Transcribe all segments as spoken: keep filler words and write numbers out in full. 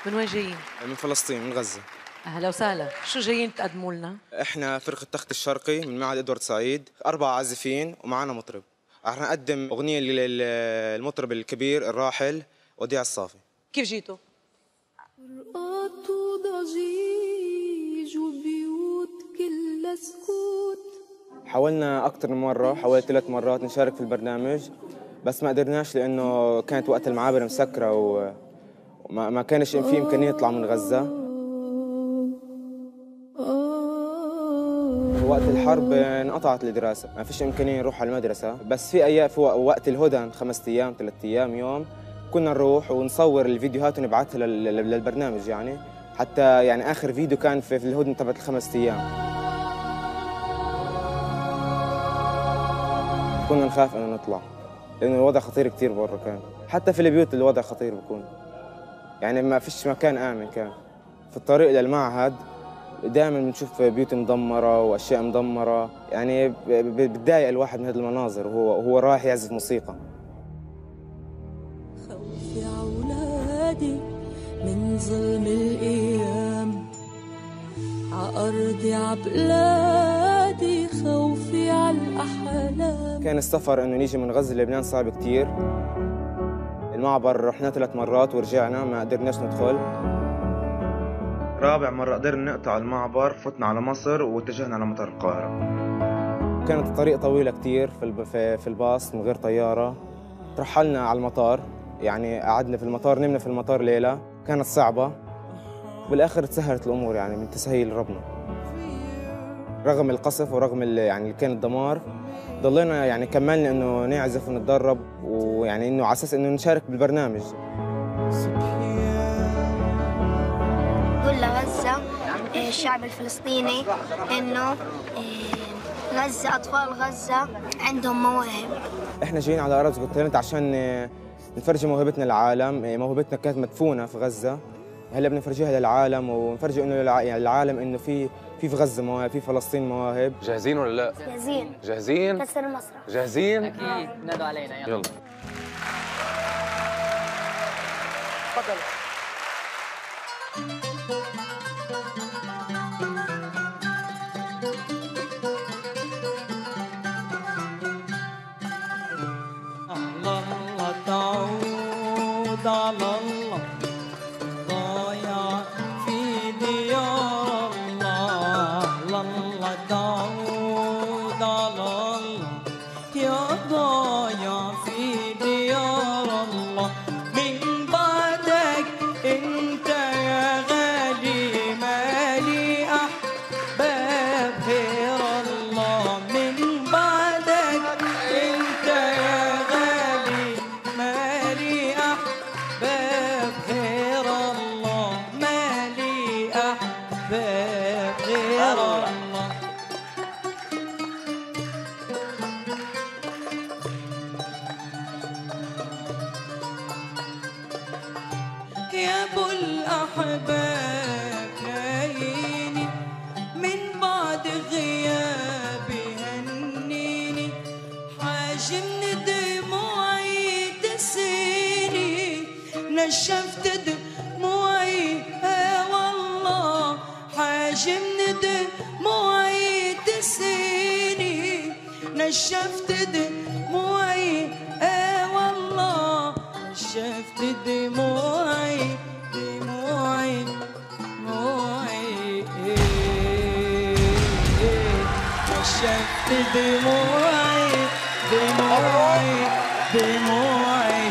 من وين جايين؟ من فلسطين، من غزة. أهلا وسهلا، شو جايين تقدموا لنا؟ احنا فرقة تخت الشرقي من معهد ادوارد سعيد، أربع عازفين ومعنا مطرب. رح نقدم أغنية للمطرب الكبير الراحل وديع الصافي. كيف جيتوا؟ رقات وضجيج وبيوت كلها سكوت. حاولنا أكثر من مرة، حوالي ثلاث مرات نشارك في البرنامج، بس ما قدرناش لأنه كانت وقت المعابر مسكرة وما ما كانش في إمكانية نطلع من غزة. وقت الحرب انقطعت الدراسة، ما فيش إمكانية نروح على المدرسة، بس في أيام في وقت الهدن خمسة أيام ثلاث أيام يوم كنا نروح ونصور الفيديوهات ونبعثها للبرنامج، يعني حتى يعني آخر فيديو كان في الهدن تبعت الخمس أيام. كنا نخاف إنه نطلع لأنه الوضع خطير كثير برا، كان حتى في البيوت الوضع خطير بكون، يعني ما فيش مكان آمن. كان في الطريق للمعهد دائما بنشوف بيوت مدمرة وأشياء مدمرة، يعني بتضايق الواحد من هذه المناظر وهو وهو رايح يعزف موسيقى. خوفي عولادي من ظلم الأيام، عأرضي عبلادي خوفي عالأحلام. كان السفر إنه نيجي من غزة للبنان صعب كتير. المعبر رحنا ثلاث مرات ورجعنا ما قدرناش ندخل. رابع مرة قدرنا نقطع المعبر، فتنا على مصر واتجهنا على مطار القاهرة. كانت الطريق طويلة كتير في في الباص من غير طيارة. ترحلنا على المطار، يعني قعدنا في المطار، نمنا في المطار ليلة، كانت صعبة. بالآخر تسهلت الأمور يعني من تسهيل ربنا. رغم القصف ورغم يعني اللي كان الدمار، ضلينا يعني كملنا إنه نعزف ونتدرب، ويعني إنه على أساس إنه نشارك بالبرنامج. كل غزة الشعب الفلسطيني إنه غزة، أطفال غزة عندهم مواهب. إحنا جايين على أرض التالنت عشان نفرجي موهبتنا للعالم. موهبتنا كانت مدفونة في غزة، هلا بنفرجيها للعالم ونفرجي إنه للعالم إنه في في في غزة مواهب، في فلسطين مواهب. جاهزين ولا لا؟ جاهزين. جاهزين؟ كسر المسرح. جاهزين؟ أكيد، نادوا علينا يلا. يلا. تفضل. الله تعود على الله، ضايع في ديار الله. الله تعود على الله، يا ضايع في ديار الله. من بعدك انت يا غالي مالي احباب غير الله. من بعدك انت يا غالي مالي احباب غير الله. مالي احباب غير الله. يا ابو الاحباب لاقيني من بعد غيابي هنيني، حاجمني دموعي تسيني، نشفت دموعي اه والله. حاجمني دموعي تسيني، نشفت دموعي اه والله. نشفت دموعي دموعي دموعي نشفت دموعي دموعي دموعي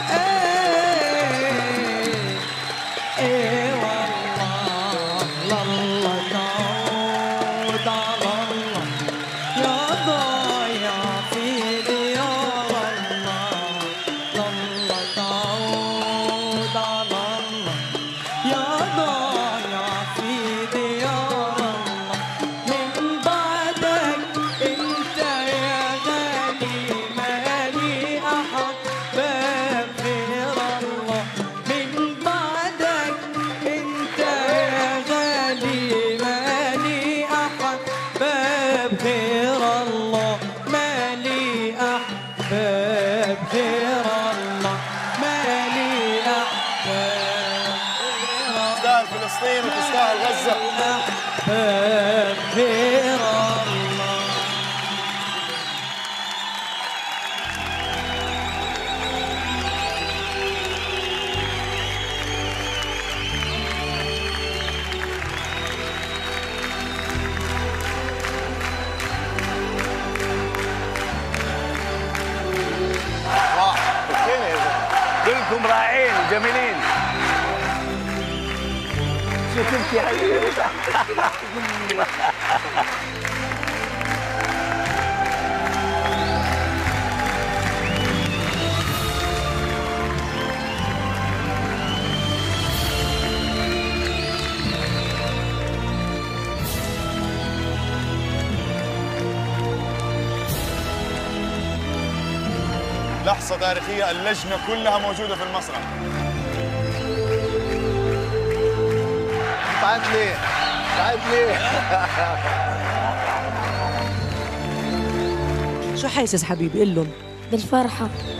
ايه والله. الله تعود على الله، يا ضايع في ديار الله. الله تعود على الله، يا ضايع في ديار الله. من بعدك انت يا غالي مالي احباب غير الله. من بعدك انت يا غالي مالي احباب غير الله. مالي احباب غير الله. مالي احباب غير فلسطين وتستاهل غزة. أكبر الله. كلكم رائعين جميلين. شو تبكي حبيبي؟ لحظة تاريخية، اللجنة كلها موجودة في المسرح. تعال ليه؟ تعال ليه؟ شو حاسس حبيبي؟ قل لهم. بالفرحة.